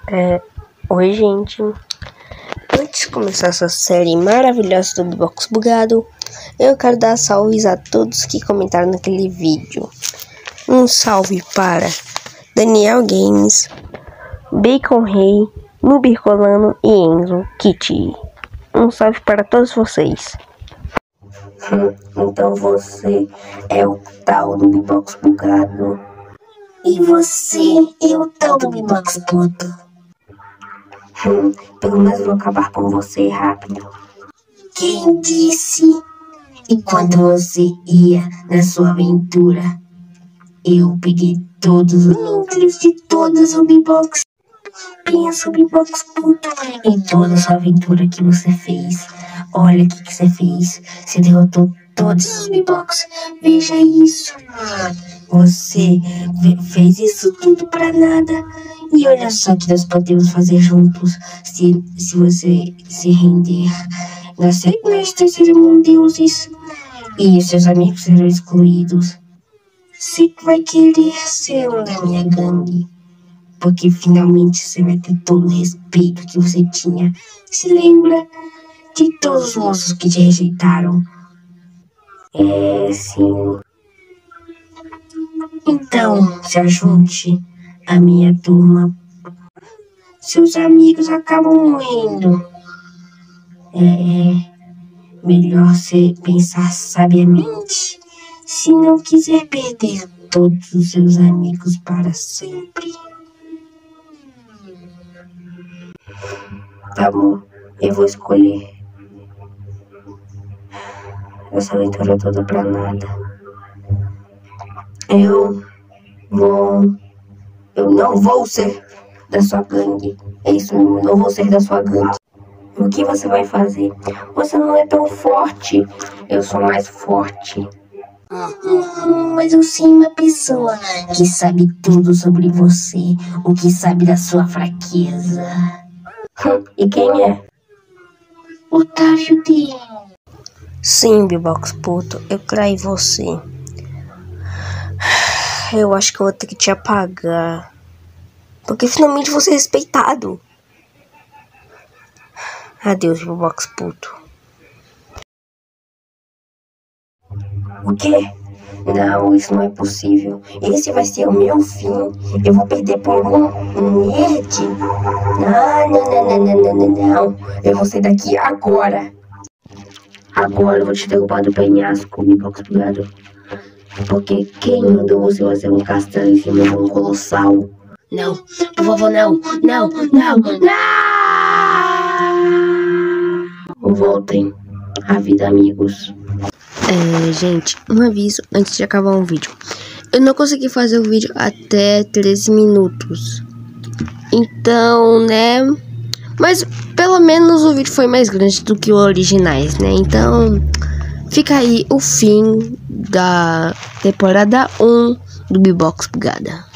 Oi, gente. Antes de começar essa série maravilhosa do Beatbox Bugado, eu quero dar salves a todos que comentaram naquele vídeo. Um salve para Daniel Games, Bacon Rei, Nubircolano e Enzo Kitty. Um salve para todos vocês. Então você é o tal do Beatbox Bugado. E você é o tal do Beatbox Puto. Pelo menos vou acabar com você rápido. Quem disse? E quando você ia na sua aventura, eu peguei todos os núcleos de todas as Beatbox. Pensa, Beatbox Puto, em toda a sua aventura que você fez. Olha o que você fez. Você derrotou todos os Beatbox. Veja isso. Você fez isso tudo pra nada. E olha só que nós podemos fazer juntos. Se você se render. Nós seremos deuses. E seus amigos serão excluídos. Você vai querer ser um da minha gangue. Porque finalmente você vai ter todo o respeito que você tinha. Se lembra de todos os moços que te rejeitaram? Sim. Então, se ajunte à minha turma. Seus amigos acabam morrendo. Melhor você pensar sabiamente, se não quiser perder todos os seus amigos para sempre. Tá bom, eu vou escolher essa aventura toda pra nada. Eu não vou ser da sua gangue. É isso mesmo, não vou ser da sua gangue. O que você vai fazer? Você não é tão forte. Eu sou mais forte. Mas eu sei uma pessoa que sabe tudo sobre você, o que sabe da sua fraqueza. E quem é? Otávio D. Sim, Beatbox Puto, eu traí você. Eu acho que eu vou ter que te apagar. Porque finalmente você é respeitado. Adeus, Beatbox Puto. O quê? Não, isso não é possível. Esse vai ser o meu fim. Eu vou perder por um nerd. Não. Eu vou sair daqui agora. Agora eu vou te derrubar do penhasco, Beatbox Bugado. Porque quem mandou você fazer um castelo em cima de um colossal? Não, por favor, não. Voltem à vida, amigos. Gente, um aviso antes de acabar o vídeo. Eu não consegui fazer o vídeo até 13 minutos. Então, né? Mas pelo menos o vídeo foi mais grande do que os originais, né? Então, fica aí o fim da temporada 1 do Beatbox Bugada.